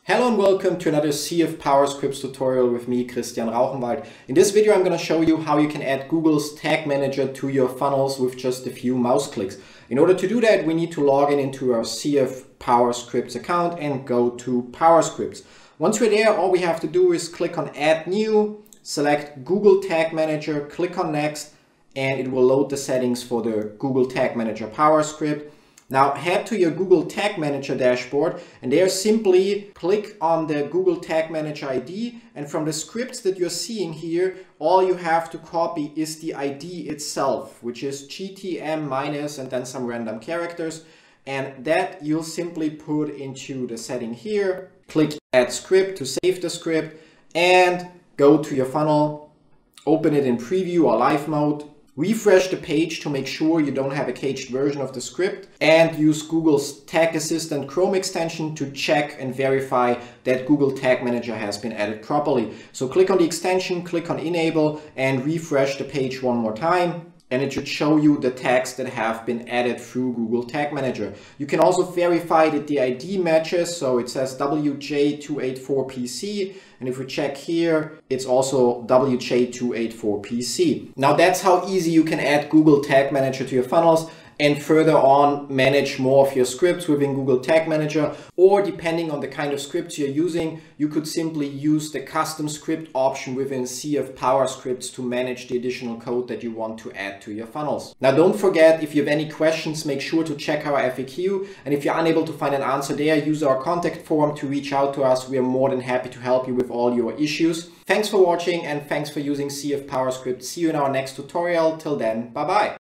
Hello and welcome to another CF PowerScripts tutorial with me, Rauchenwald. In this video I'm going to show you how you can add Google's Tag Manager to your funnels with just a few mouse clicks. In order to do that, we need to log in into our CF PowerScripts account and go to PowerScripts. Once we're there, all we have to do is click on Add New, select Google Tag Manager, click on Next, and it will load the settings for the Google Tag Manager PowerScript. Now head to your Google Tag Manager dashboard and there simply click on the Google Tag Manager ID, and from the scripts that you're seeing here, all you have to copy is the ID itself, which is GTM minus and then some random characters, and that you'll simply put into the setting here. Click Add Script to save the script and go to your funnel, open it in preview or live mode. Refresh the page to make sure you don't have a caged version of the script, and use Google's Tag Assistant Chrome extension to check and verify that Google Tag Manager has been added properly. So click on the extension, click on Enable and refresh the page one more time, and it should show you the tags that have been added through Google Tag Manager. You can also verify that the ID matches, so it says WJ284PC, and if we check here, it's also WJ284PC. Now that's how easy you can add Google Tag Manager to your funnels and further on manage more of your scripts within Google Tag Manager, or depending on the kind of scripts you're using, you could simply use the custom script option within CF PowerScripts to manage the additional code that you want to add to your funnels. Now don't forget, if you have any questions, make sure to check our FAQ, and if you're unable to find an answer there, use our contact form to reach out to us. We are more than happy to help you with all your issues. Thanks for watching and thanks for using CF PowerScripts. See you in our next tutorial. Till then, bye bye.